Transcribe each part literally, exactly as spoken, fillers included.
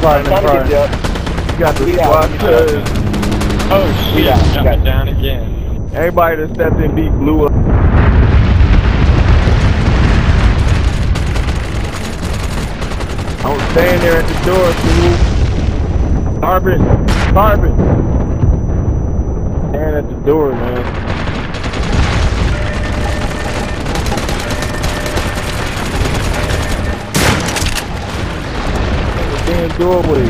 car, I'm in the trying car. to get you up. You got the We got squad it. cuz. Oh shit, got it. got me down again. Everybody that stepped in beat blew up. I'm staying there at the door, fool. Carbon, carbon. Stand at the door, man. The damn doorway.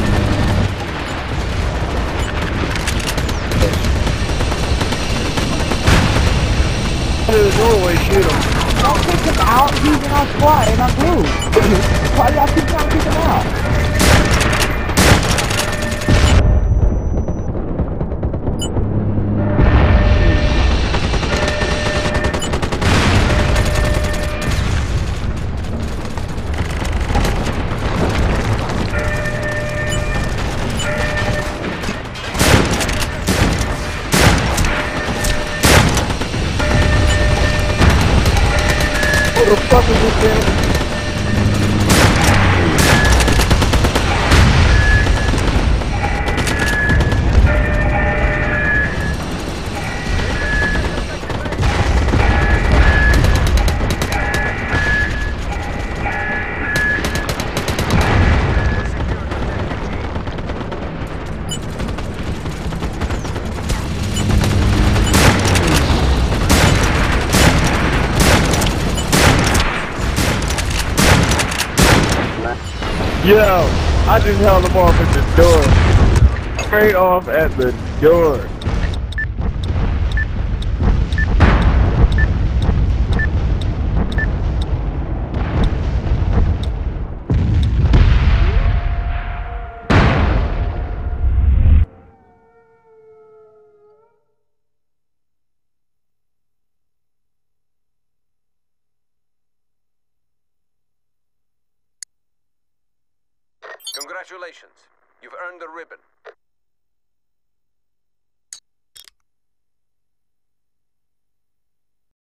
Out of the doorway, shoot him. Don't kick him out. He's in our squad and I'm blue. Why y'all keep trying to kick him out? Who the fuck is this thing? Yo, I just held him off at the door. Straight off at the door. Congratulations. You've earned the ribbon.